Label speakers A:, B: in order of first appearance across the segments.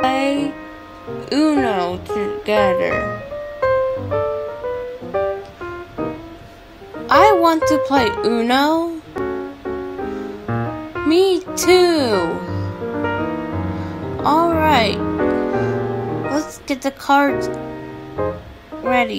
A: play Uno together. I want to play Uno. Me too. Alright. Let's get the cards ready.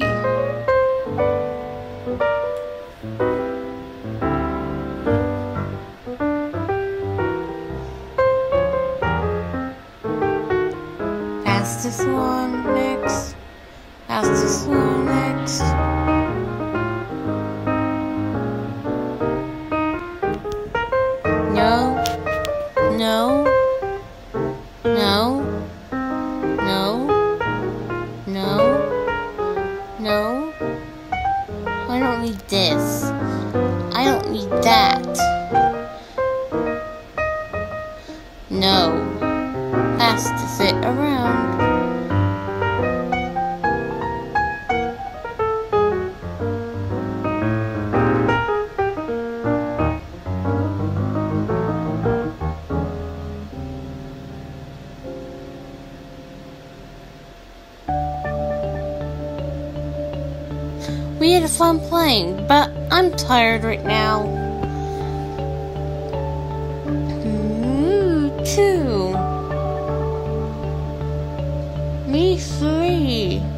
A: Pass this one next. Pass this one next. No. No. No. No. No. No. I don't need this. I don't need that. No. Has to sit around. We had fun playing, but I'm tired right now. Too. Me three.